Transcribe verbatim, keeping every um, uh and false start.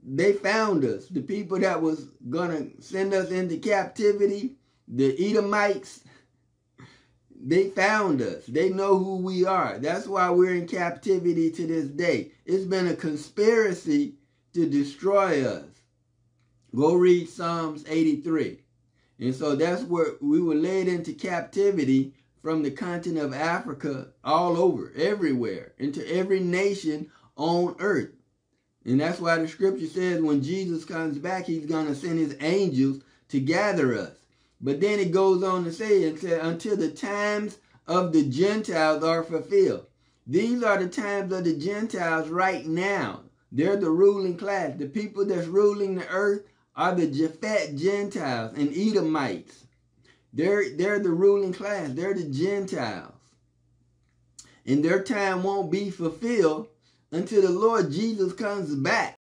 they found us. The people that was going to send us into captivity, the Edomites, they found us. They know who we are. That's why we're in captivity to this day. It's been a conspiracy to destroy us. Go read Psalms eighty-three. And so that's where we were led into captivity from the continent of Africa all over, everywhere, into every nation on earth. And that's why the scripture says when Jesus comes back, he's going to send his angels to gather us. But then it goes on to say, it said, until the times of the Gentiles are fulfilled. These are the times of the Gentiles right now. They're the ruling class. The people that's ruling the earth are the Japhet Gentiles and Edomites. They're, they're the ruling class. They're the Gentiles. And their time won't be fulfilled until the Lord Jesus comes back.